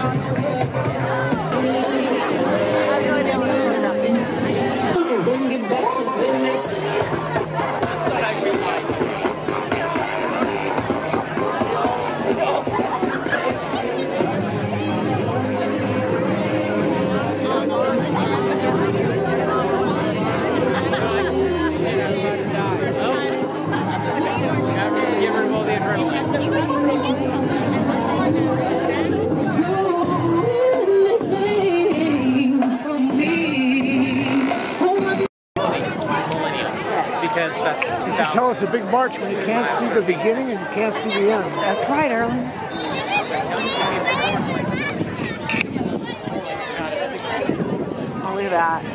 Then get back to business. Because that's 2000. You tell us a big march when you can't see the beginning and you can't see the end. That's right, Erlen. Oh, look at that.